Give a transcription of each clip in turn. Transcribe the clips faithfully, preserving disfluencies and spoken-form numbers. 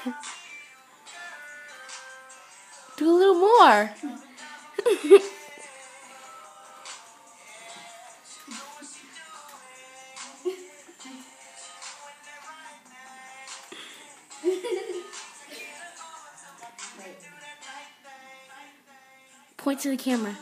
Do a little more. Point to the camera.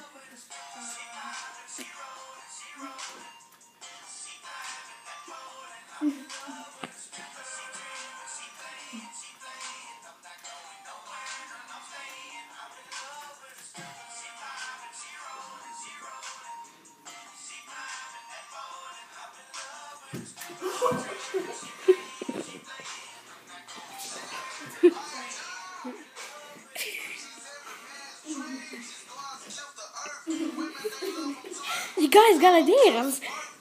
You guys gotta dance.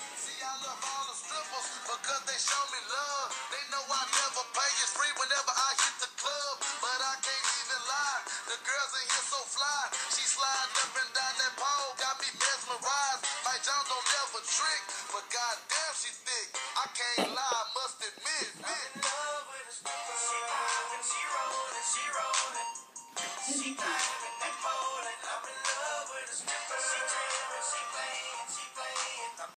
But goddamn, she thick. I can't lie, I must admit. I'm in love with a stripper. She poppin', she rollin', she rollin'. She